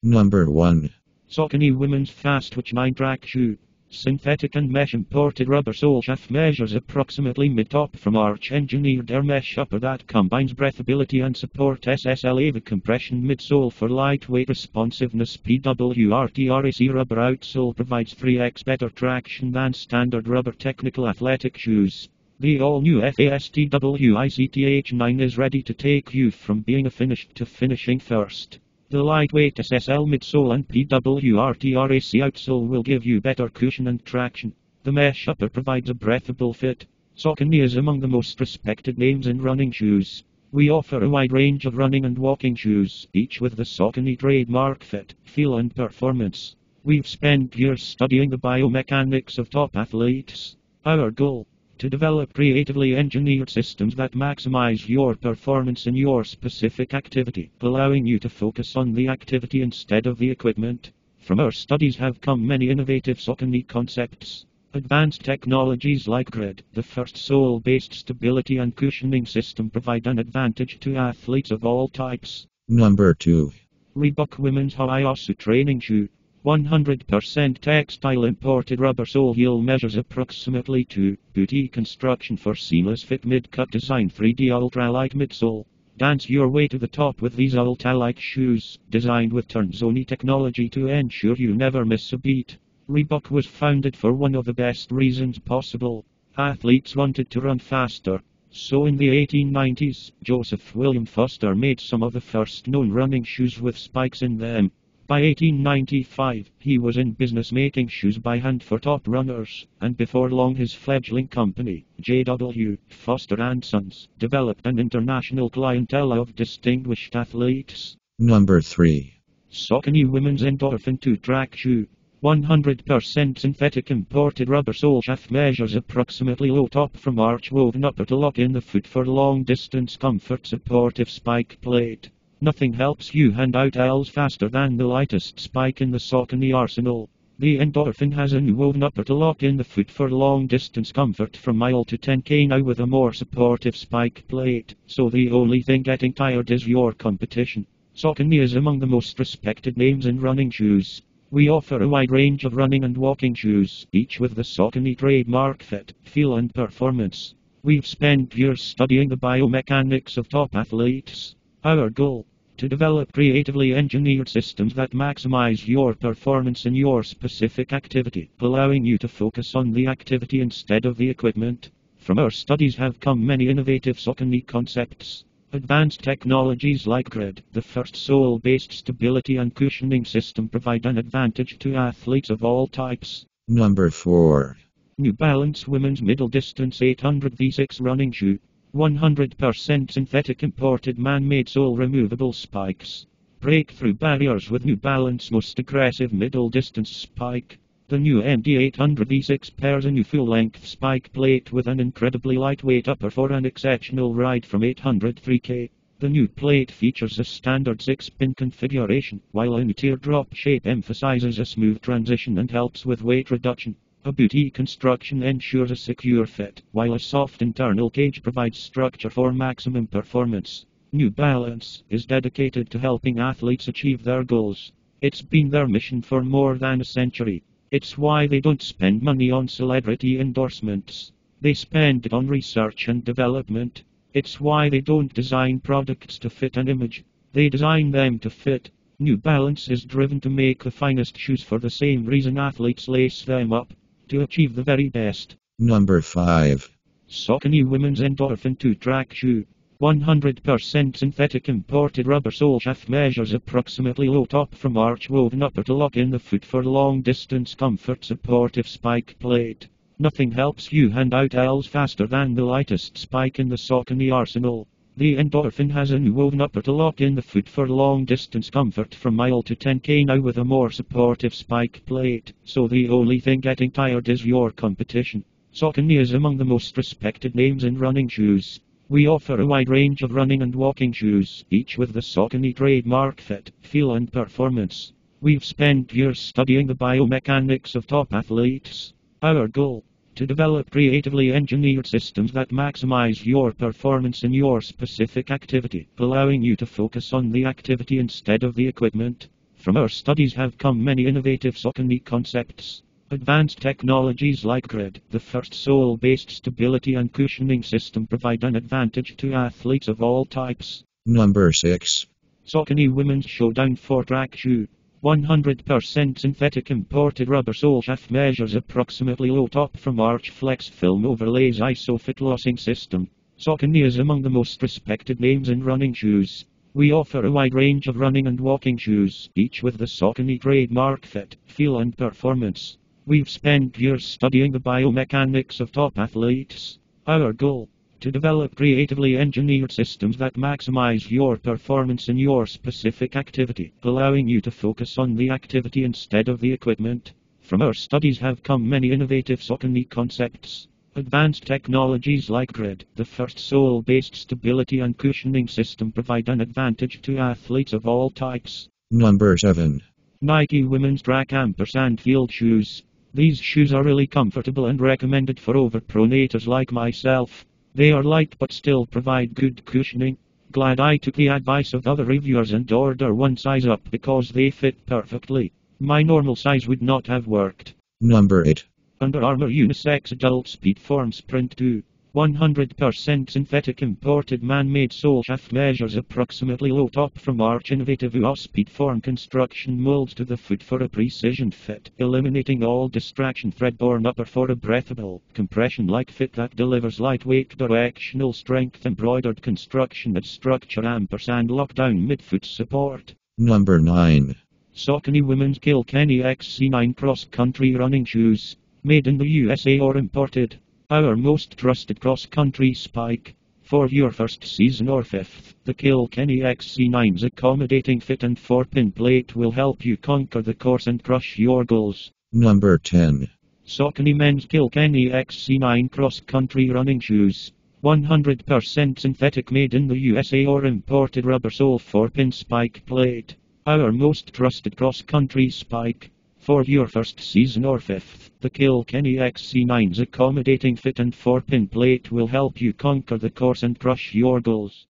Number 1. Kilkenny Women's Fastwitch 9-track shoe. Synthetic and mesh imported rubber sole shaft measures approximately mid-top from arch engineered air mesh upper that combines breathability and support SSLA with compression midsole for lightweight responsiveness. PWRTRAC rubber outsole provides 3x better traction than standard rubber technical athletic shoes. The all-new FASTWICTH 9 is ready to take you from being a finished to finishing first. The lightweight SSL midsole and PWRTRAC outsole will give you better cushion and traction. The mesh upper provides a breathable fit. Kilkenny is among the most respected names in running shoes. We offer a wide range of running and walking shoes, each with the Kilkenny trademark fit, feel and performance. We've spent years studying the biomechanics of top athletes. Our goal: to develop creatively engineered systems that maximize your performance in your specific activity, allowing you to focus on the activity instead of the equipment. From our studies have come many innovative Kilkenny concepts. Advanced technologies like Grid, the first sole-based stability and cushioning system, provide an advantage to athletes of all types. Number 2. Reebok Women's Hayasu training shoe. 100% textile imported rubber sole heel measures approximately 2. Boutique construction for seamless fit mid-cut design 3D ultralight midsole. Dance your way to the top with these ultralight shoes, designed with turn-zone technology to ensure you never miss a beat. Reebok was founded for one of the best reasons possible. Athletes wanted to run faster. So in the 1890s, Joseph William Foster made some of the first known running shoes with spikes in them. By 1895, he was in business making shoes by hand for top runners, and before long his fledgling company, J.W. Foster & Sons, developed an international clientele of distinguished athletes. Number 3. Kilkenny Women's Endorphin 2-track shoe. 100% synthetic imported rubber sole shaft measures approximately low top from arch woven upper to lock in the foot for long distance comfort. Supportive spike plate. Nothing helps you hand out L's faster than the lightest spike in the Kilkenny arsenal. The Endorphin has a new woven upper to lock in the foot for long distance comfort from mile to 10k now with a more supportive spike plate, so the only thing getting tired is your competition. Kilkenny is among the most respected names in running shoes. We offer a wide range of running and walking shoes, each with the Kilkenny trademark fit, feel and performance. We've spent years studying the biomechanics of top athletes. Our goal: to develop creatively engineered systems that maximize your performance in your specific activity, allowing you to focus on the activity instead of the equipment. From our studies have come many innovative Kilkenny concepts. Advanced technologies like Grid, the first sole-based stability and cushioning system, provide an advantage to athletes of all types. Number 4. New Balance Women's Middle Distance 800 V6 running shoe. 100% synthetic imported man-made sole removable spikes. Breakthrough barriers with New Balance most aggressive middle distance spike. The new MD800 V6 pairs a new full-length spike plate with an incredibly lightweight upper for an exceptional ride from 803k. The new plate features a standard 6-pin configuration, while a new teardrop shape emphasizes a smooth transition and helps with weight reduction. A boutique construction ensures a secure fit, while a soft internal cage provides structure for maximum performance. New Balance is dedicated to helping athletes achieve their goals. It's been their mission for more than a century. It's why they don't spend money on celebrity endorsements. They spend it on research and development. It's why they don't design products to fit an image. They design them to fit. New Balance is driven to make the finest shoes for the same reason athletes lace them up: to achieve the very best. Number 5. Kilkenny Women's Endorphin 2-track shoe. 100% synthetic imported rubber sole shaft measures approximately low top from arch woven upper to lock in the foot for long distance comfort. Supportive spike plate. Nothing helps you hand out L's faster than the lightest spike in the Kilkenny arsenal. The Endorphin has a new woven upper to lock in the foot for long distance comfort from mile to 10k now with a more supportive spike plate, so the only thing getting tired is your competition. Kilkenny is among the most respected names in running shoes. We offer a wide range of running and walking shoes, each with the Kilkenny trademark fit, feel and performance. We've spent years studying the biomechanics of top athletes. Our goal: to develop creatively engineered systems that maximize your performance in your specific activity, allowing you to focus on the activity instead of the equipment. From our studies have come many innovative Saucony concepts. Advanced technologies like grid, the first sole-based stability and cushioning system, provide an advantage to athletes of all types. Number 6. Saucony Women's Showdown 4-track shoe. 100% synthetic imported rubber sole shaft, measures approximately low top from arch, flex film overlays, ISOFIT lossing system. Saucony is among the most respected names in running shoes. We offer a wide range of running and walking shoes, each with the Saucony trademark fit, feel and performance. We've spent years studying the biomechanics of top athletes. Our goal: to develop creatively engineered systems that maximize your performance in your specific activity, allowing you to focus on the activity instead of the equipment. From our studies have come many innovative Saucony concepts. Advanced technologies like grid, the first sole-based stability and cushioning system, provide an advantage to athletes of all types. Number 7. Nike Women's Track Ampersand Field Shoes. These shoes are really comfortable and recommended for overpronators like myself. They are light but still provide good cushioning. Glad I took the advice of other reviewers and order one size up because they fit perfectly. My normal size would not have worked. Number 8. Under Armour unisex-adult Speedform Sprint 2. 100% synthetic imported man-made sole shaft, measures approximately low top from arch, innovative Speedform construction molds to the foot for a precision fit, eliminating all distraction, thread-borne upper for a breathable, compression-like fit that delivers lightweight directional strength, embroidered construction and structure, ampersand lockdown midfoot support. Number 9. Saucony Women's Kilkenny XC9 cross-country running shoes. Made in the USA or imported. Our most trusted cross-country spike. For your first season or fifth, the Kilkenny XC9's accommodating fit and 4-pin plate will help you conquer the course and crush your goals. Number 10. Saucony Men's Kilkenny XC9 cross-country running shoes. 100% synthetic, made in the USA or imported, rubber sole, 4-pin spike plate. Our most trusted cross-country spike. For your first season or fifth, the Kilkenny XC9's accommodating fit and 4-pin plate will help you conquer the course and crush your goals.